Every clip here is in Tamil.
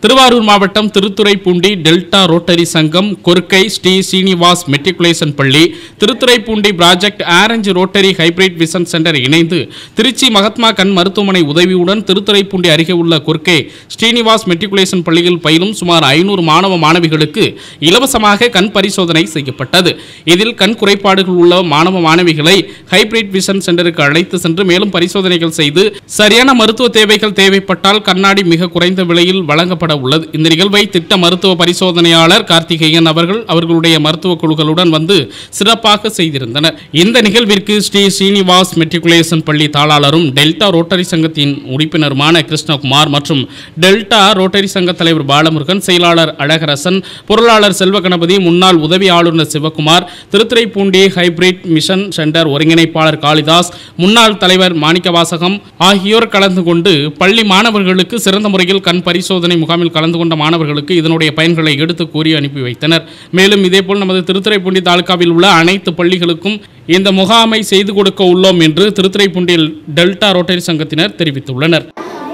திருவாரூர் மாவட்டம் திருத்துறைப்பூண்டி டெல்டா ரோட்டரி சங்கம், கொர்க்கை ஸ்ரீ சீனிவாஸ் மெட்ரிகுலேஷன் பள்ளி, Thiruthuraipoondi project orange rotary hybrid vision centre இணைந்து திருச்சி மகாத்மா கண் மருத்துவமனை உதவியுடன் திருத்துறைப்பூண்டி அருகே உள்ள கொர்க்கை ஸ்ரீனிவாஸ் மெட்ரிகுலேஷன் பள்ளியில் பயிலும் சுமார் 500 மாணவ மாணவிகளுக்கு இலவசமாக கண் பரிசோதனை செய்யப்பட்டது. இதில் கண் குறைபாடுகள் உள்ள மாணவ மாணவிகளை ஹைபிரிட் விசன் சென்டருக்கு அழைத்து சென்று மேலும் பரிசோதனைகள் செய்து சரியான மருத்துவ தேவைகள் தேவைப்பட்டால் கண்ணாடி மிக குறைந்த விலையில் வழங்கப்பட உள்ளது. இந்த நிகழ்வை திட்ட மருத்துவ பரிசோதனையாளர் கார்த்திகேயன் அவர்களுடைய மருத்துவ குழுக்களுடன் வந்து சிறப்பாக செய்திருந்தனர். இந்த நிகழ்விற்கு ஸ்ரீ சீனிவாஸ் மெட்ரிகுலேஷன் பள்ளி தாளாளரும் டெல்டா ரோட்டரி சங்கத்தின் உறுப்பினருமான கிருஷ்ணகுமார் மற்றும் டெல்டா ரோட்டரி சங்க தலைவர் பாலமுருகன், செயலாளர் அழகரசன், பொருளாளர் செல்வகணபதி, முன்னாள் உதவி ஆளுநர் Sivakumar, Thiruthuraipoondi hybrid mission centre ஒருங்கிணைப்பாளர் காளிதாஸ், முன்னாள் தலைவர் மாணிக்கவாசகம் ஆகியோர் கலந்து கொண்டு பள்ளி மாணவர்களுக்கு சிறந்த முறையில் கண் பரிசோதனை முகாமில் கலந்து கொண்ட மாணவர்களுக்கு இதனுடைய பயன்களை எடுத்து கூறி அனுப்பி வைத்தனர். மேலும் இதேபோல் நமது திருத்துறைப்பூண்டி தாலுகாவில் உள்ள அனைத்து பள்ளிகளுக்கும் இந்த முகாமை செய்து கொடுக்க உள்ளோம் என்று திருத்துறைப்பூண்டி டெல்டா ரோட்டரி சங்கத்தினர் தெரிவித்துள்ளனர்.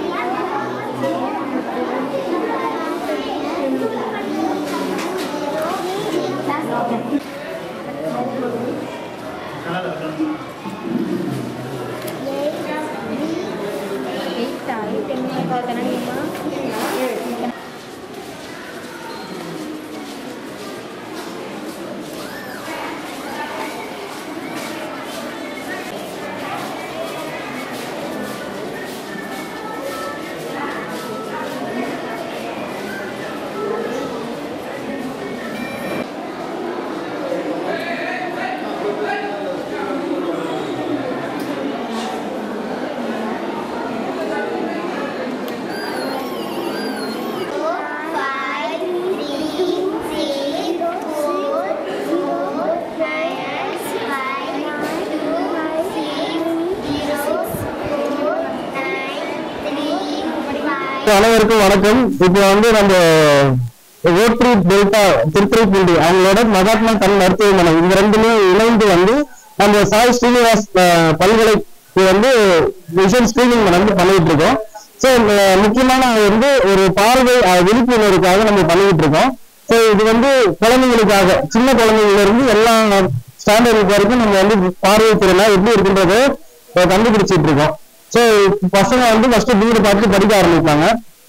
அனைவருக்கும் வணக்கம். இப்போ நம்ம ரோட்டரி டெல்டா திருத்துறைப்பூண்டி அவங்களோட மகாத்மா கண் மருத்துவமனை இந்த ரெண்டுமே இணைந்து நம்ம சாய் ஸ்ரீனிவாஸ் பல்கலைக்கு விஷன் ஸ்கிரீனிங் பண்ணிட்டு இருக்கோம். ஸோ முக்கியமான ஒரு பார்வை விழிப்புணர்வுக்காக நம்ம பண்ணிட்டு இருக்கோம். ஸோ இது குழந்தைங்களுக்காக, சின்ன குழந்தைங்கள இருந்து எல்லா ஸ்டாண்டர்டுக்கு வரைக்கும் நம்ம பார்வை திறனா எப்படி இருக்குன்றதை கண்டுபிடிச்சிட்டு இருக்கோம். ஸோ பசங்க ஃபர்ஸ்ட் வீடு பார்த்து படிக்க ஆரம்பிப்பாங்க.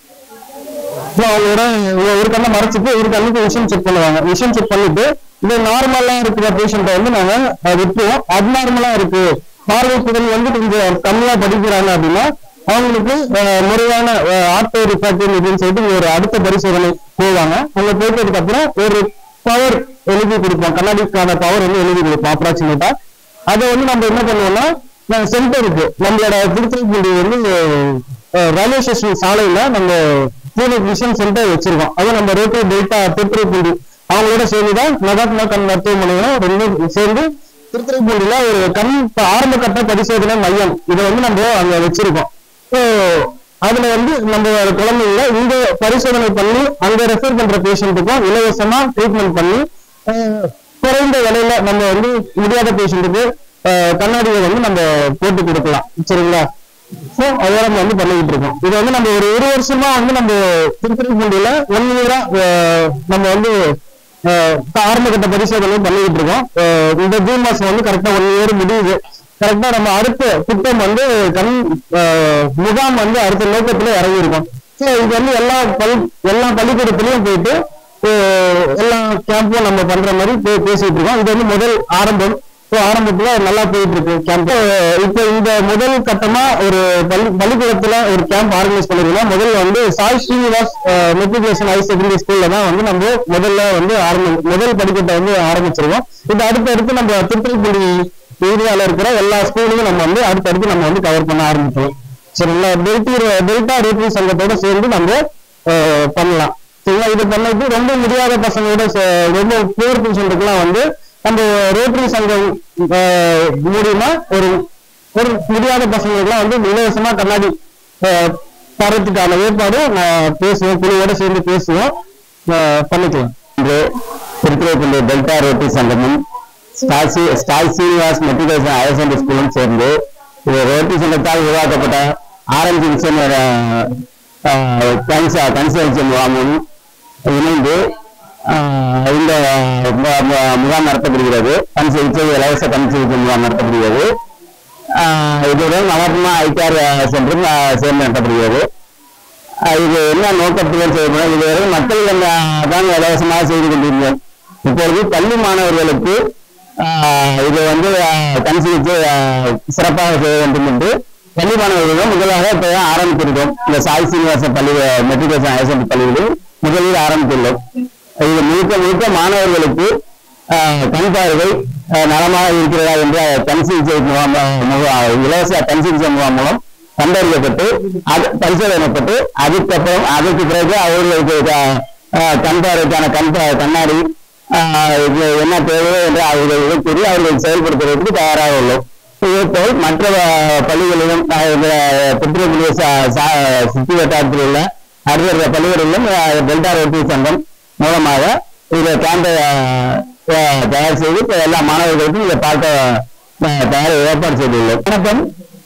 அவங்களோட ஒரு கண்ணை மறைச்சிட்டு ஒரு கண்ணுக்கு விஷன் செக் பண்ணுவாங்க. விஷன் செக் பண்ணிட்டு இது நார்மலா இருக்கிற பேஷண்ட்டை நாங்க விட்டுருவோம். அப்நார்மலா இருக்கு, பார்வை திறன் கொஞ்சம் கம்மியா படிக்கிறாங்க அப்படின்னா அவங்களுக்கு முறையான ஆர்த்தோ ரிஃப்ராக்டிவ் அப்படின்னு சொல்லிட்டு ஒரு அடுத்த பரிசோதனை போவாங்க. அங்க போயிட்டதுக்கு அப்புறம் ஒரு பவர் எழுதி கொடுப்போம், கண்ணாடிக்கான பவர் எழுதி கொடுப்போம் அப்ராக்சிமேட்டா. அதை நம்ம என்ன பண்ணுவோம்னா சென்டருக்கு நம்மளோட திருத்துறைப்பூண்டி ரயில்வே ஸ்டேஷன் சாலையில நம்ம விஷன் சென்டர் வச்சிருக்கோம். அது நம்ம ரோட்டரி டெல்டா திருத்துறைப்பூண்டி அவங்களோட சேர்ந்துதான் மகாத்மா கண் மருத்துவமனையும் ரெண்டும் சேர்ந்து திருத்துறைப்பூண்டியில ஒரு கண் ஆரம்ப கட்ட பரிசோதனை மையம் இதை நம்ம அங்க வச்சிருக்கோம். அதுல நம்ம குழந்தைங்கள இந்த பரிசோதனை பண்ணி அங்க ரெஃபர் பண்ற பேஷண்ட்டுக்கும் இலவசமா ட்ரீட்மெண்ட் பண்ணி குறைந்த விலையில நம்ம முடியாத பேஷண்ட்டுக்கு கண்ணாடியை நம்ம போட்டு கொடுக்கலாம். சரிங்களா? ஸோ அதோட நம்ம பண்ணிக்கிட்டு இருக்கோம். இது நம்ம ஒரு வருஷமா நம்ம திருத்துறைப்பூண்டியில 1 இயரா நம்ம ஆரம்ப கட்ட பரிசோதனை பண்ணிக்கிட்டு இருக்கோம். இந்த ஜூன் மாசம் கரெக்டா 1 இயர் முடியுது. கரெக்டா நம்ம அடுத்த திட்டம் கண் முகாம் அடுத்த நோக்கத்துல இறங்கியிருக்கோம். ஸோ இது எல்லா பள்ளிக்கூடத்திலையும் போயிட்டு எல்லா கேம்பும் நம்ம பண்ற மாதிரி பேசிட்டு இருக்கோம். இது முதல் ஆரம்பம். ஆரம்பத்துல நல்லா போயிட்டு இருக்கு கேம்ப். இப்ப இந்த முதல் கட்டமா ஒரு பள்ளிக்கூடத்துல ஒரு கேம்ப் ஆர்கனைஸ் பண்ணிருக்கோம். முதல்ல Sai Srinivas matriculation higher secondary ஸ்கூல்ல தான் நம்ம முதல்ல முதல் படிக்கட்டை ஆரம்பிச்சிருக்கோம். இது அடுத்தடுத்து நம்ம திருத்துறைப்பூண்டி ஏரியால இருக்கிற எல்லா ஸ்கூலையும் நம்ம அடுத்தடுத்து நம்ம கவர் பண்ண ஆரம்பிச்சோம். சரிங்களா? டெல்டா ரோட்டரி சங்கத்தோட சேர்ந்து நம்ம பண்ணலாம். சரிங்களா? இது பண்ணிட்டு ரொம்ப முடியாத பசங்களோட ரொம்ப புவர் பேஷண்ட்டுக்குலாம் நம்ம ரோட்டரி சங்கம் மூலியமா ஒரு முடியாத பசங்களுக்குலாம் இலவசமா கண்ணாடி தரத்துக்கான ஏற்பாடு பேசுவோம், குழுவோட சேர்ந்து பேசுவோம், பண்ணிக்கலாம். திருத்துறைப்பூண்டி டெல்டா ரோட்டரி சங்கமும் Sai Srinivas matriculation higher secondary ஸ்கூலும் சேர்ந்து ரோட்டரி சங்கத்தால் உருவாக்கப்பட்ட ஆரஞ்சு மிஷன் கன்சல்டன்சி முகாமும் இணைந்து இந்த முகாம் நடத்தப்படுகிறது. கண் சிகிச்சை இலவச கண் சிகிச்சை முகாம் நடத்தப்படுகிறது. இதுடன் மகாத்மா ஐ கேர் சென்டரும் சேர்ந்து நடத்தப்படுகிறது. இது என்ன நோக்கத்துடன் செய்யப்படும்? இதுவரை மக்கள் தான் இலவசமாக செய்து கொண்டிருந்தோம். இப்பொழுது பள்ளி மாணவர்களுக்கு இது கண் சிகிச்சை சிறப்பாக செய்ய வேண்டும் என்று பள்ளி மாணவர்களும் முதலாக இப்போ ஆரம்பித்திருக்கோம். இந்த சாய் சீனிவாச பள்ளி மெட்ரிகுலேஷன் ஹையர் செகண்டரி பள்ளிகளில் முதலில் ஆரம்பித்துள்ளோம். இது முழுக்க மாணவர்களுக்கு கண் பார்வை நலமாக இருக்கிறதா என்று கண் சிகிச்சை முகாம் இலவச கண் சிகிச்சை முகாம் மூலம் கண்டறியப்பட்டு பரிசோதனைப்பட்டு அதற்கு பிறகு அவர்களுக்கு கண் பார்வைக்கான கண்ணாடி என்ன தேவையோ என்று அவர்களுக்கு கூறி அவர்கள் செயல்படுத்துவதற்கு தயாராக உள்ளோம். இதேபோல் மற்ற பள்ளிகளிலும் திருத்துறைப்பூண்டி சுற்றி வட்டாரத்தில் உள்ள அடுத்த பள்ளிகளிலும் டெல்டா ரோட்டரி சங்கம் மூலமாக இதை கேம்பை தயார் செய்து எல்லா மாணவர்களுக்கும் இதை பார்க்க ஏற்பாடு செய்துள்ளோம். வணக்கம்.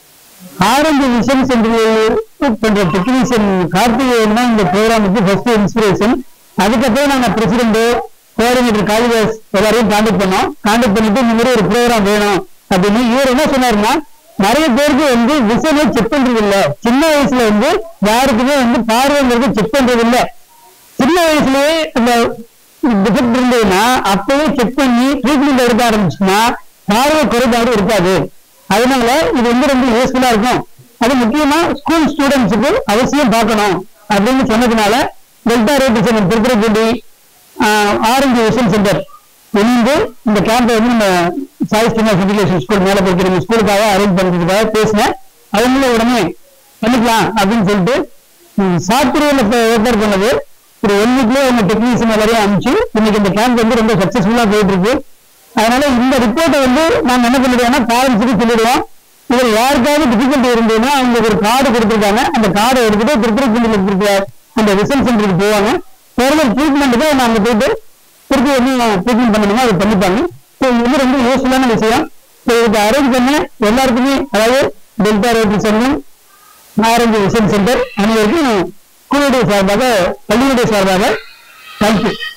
ஆரஞ்சு விஷன் சென்டரில் பண்ற டெக்னீஷியன் கார்த்திகேயன் தான் இந்த ப்ரோக்ராமுக்கு ஃபர்ஸ்ட் இன்ஸ்பிரேஷன். அதுக்கப்புறம் நாங்கள் பிரசிடென்ட் கோஆர்டினேட்டர் காளிதாஸ் எல்லாரையும் கான்டாக்ட் பண்ணிட்டு இந்த மாதிரி ஒரு ப்ரோக்ராம் வேணும் அப்படின்னு. இவர் என்ன சொன்னாருன்னா, நிறைய பேருக்கு விஷனை செக் பண்றது இல்லை. சின்ன வயசுல யாருக்குமே பார்வைங்கிறது செக் பண்றது இல்லை. சின்ன வயசுலயே இந்த டிஃபெக்ட் இருந்ததுன்னா அப்பவே செக் பண்ணி ட்ரீட்மெண்ட் எடுக்க ஆரம்பிச்சுன்னா பார்வை குறைபாடு இருக்காது. அதனால இது ரொம்ப யூஸ்ஃபுல்லா இருக்கும். அது முக்கியமா ஸ்கூல் ஸ்டூடெண்ட்ஸுக்கு அவசியம் பார்க்கணும் அப்படின்னு சொன்னதுனால டெல்டா ரோட்டரி சங்கம் திருத்துறைப்பூண்டி ஆரஞ்சு விஷன் சென்டர் இணைந்து இந்த கேம்பை நம்ம சாய் சீனிவாஸ் மெட்ரிகுலேஷன் ஸ்கூல் மேல போய் நம்ம ஸ்கூலுக்காக அரேஞ்ச் பண்றதுக்காக பேசினேன். அவங்கள உடனே பண்ணிக்கலாம் அப்படின்னு சொல்லிட்டு சாத்திரையில ஏற்பாடு பண்ணது. ஒரு 1 வீக்லயே உங்க டெக்னீஷியன் எல்லாரையும் அனுப்பிச்சு இன்னைக்கு இந்த கேம்ப் ரொம்ப சக்சஸ்ஃபுல்லா போயிட்டு இருக்கு. அதனால இந்த ரிப்போர்ட்டை நாங்க என்ன பண்ணிடுவோம்னா பேரண்ட்ஸுக்கு சொல்லிடுவோம். இதில் யாருக்காவது டிஃபிகல்ட்டி இருந்ததுன்னா அவங்களுக்கு ஒரு கார்டு கொடுத்துருக்காங்க. அந்த கார்டை எடுத்துட்டு திருத்துறைப்பூண்டியில் இருக்கிற அந்த ரிசல்ட் சென்டருக்கு போவாங்க. ஃபர்தர் ட்ரீட்மெண்ட்டுக்கு நாங்க போயிட்டு திருப்பி ட்ரீட்மெண்ட் பண்ணணுமோ அதை பண்ணிப்பாங்க. ஸோ இது ரொம்ப யூஸ்ஃபுல்லான விஷயம். ஸோ இதுக்கு அரேஞ்ச் பண்ண எல்லாருக்குமே, அதாவது டெல்டா ரோட்டரி சங்கம், ஆரஞ்சு விஷன் சென்டர் அனைவருக்கும் ஸ்கூலுடைய சார்பாக, பள்ளியுடைய சார்பாக தேங்க்யூ.